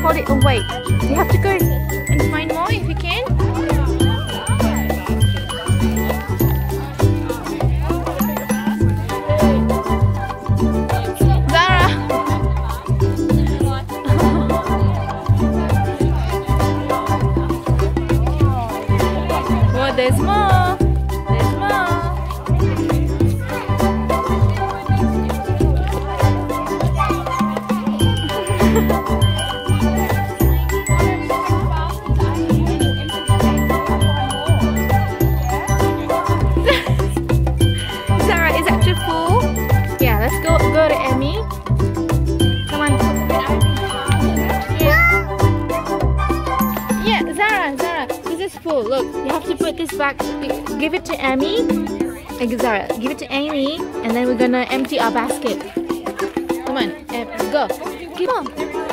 hold it. Oh wait, you have to go and find more if you can. Zara. Well, there's more. There's more. Zara, is that too full? Yeah, let's go to Emmy. Come on. Yeah, Zara, this is full. Look, you have to put this back. Give it to Emmy. Zara, give it to Amy, and then we're gonna empty our basket. Come on, go. Keep on.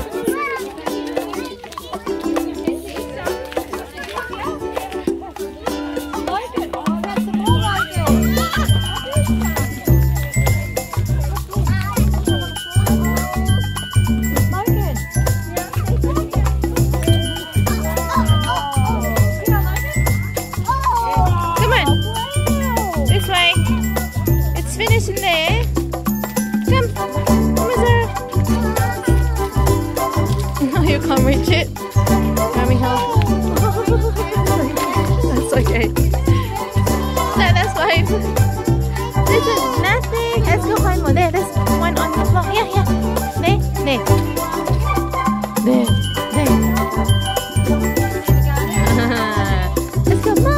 Finish in there. Come on, Zara. No, you can't reach it. Mommy, help. That's okay. No, that's fine. This is nothing. Let's go find more. There's one on the floor. Yeah. There. Let's go, Mom.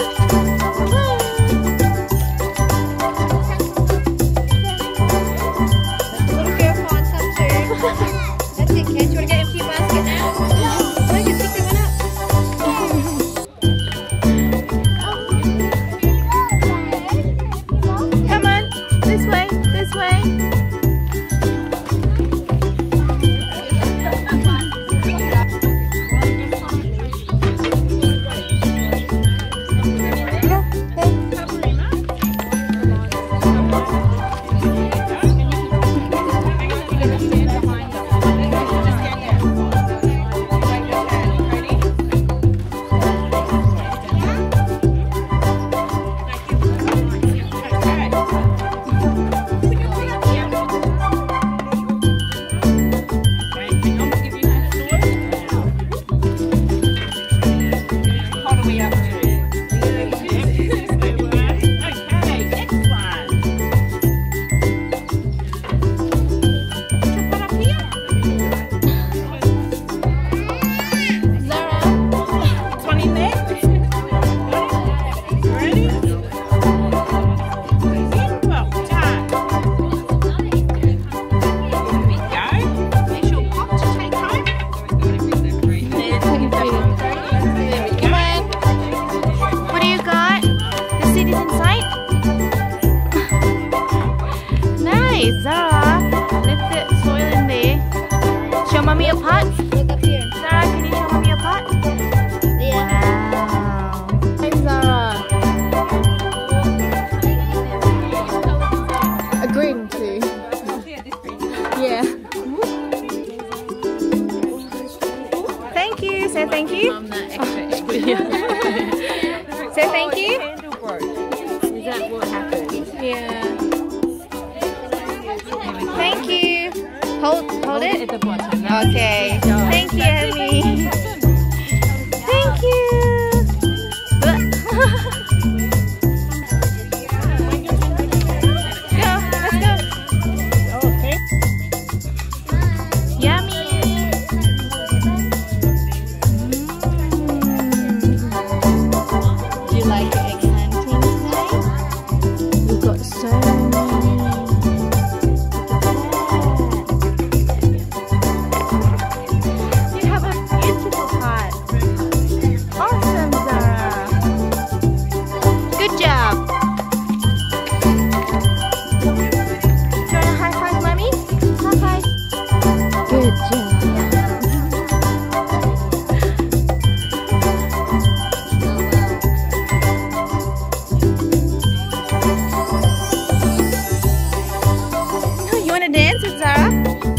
Zara, lift the soil in there. Show Mommy a pot. Look up here. Zara, can you show Mommy a pot? Yeah. Wow. Hi, Zara. A green too. Yeah. Thank you. Say thank you. Say thank you. Is that what happened? Yeah. Thank you. Hold it. At the bottom. Okay. Thank you, Emmy. Thank you. Go, let's go. Okay. Yummy. Do you like the egg hunting today? We've got so many. Dance with Zara?